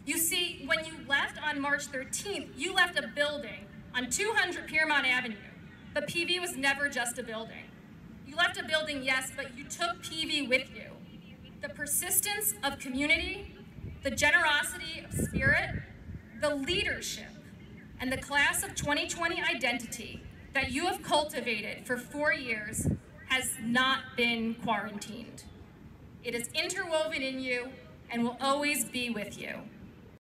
You see, when you left on March 13th, you left a building on 200 Piermont Avenue, but PV was never just a building. You left a building, yes, but you took PV with you. The persistence of community, the generosity of spirit, the leadership, and the class of 2020 identity that you have cultivated for 4 years has not been quarantined. It is interwoven in you and will always be with you.